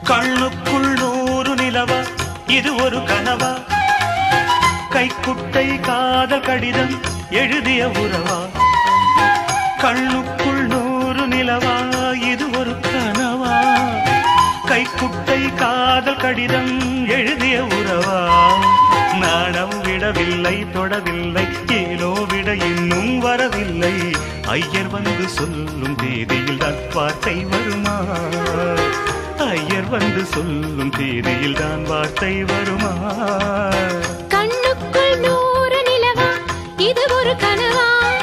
கண்ணுக்குள் 100 நிலவா இது ஒரு கனவா கைக்குட்டை காதல் கடிதம் எழுதிய உறவா கண்ணுக்குள் 100 நிலவா இது ஒரு கனவா கைக்குட்டை காதல் கடிதம் எழுதிய உறவா நாணம் விடவில்லை தொடவில்லை ஏனோ விட இன்னும் வரவில்லை ஐயர் வந்து சொல்லும் தேதியில் தான் வார்த்தை வருமா ஐயர் வந்து சொல்லும் தேதியில் தான் வார்த்தை வருமா கண்ணுக்குள் 100 நிலவா இது ஒரு கனவா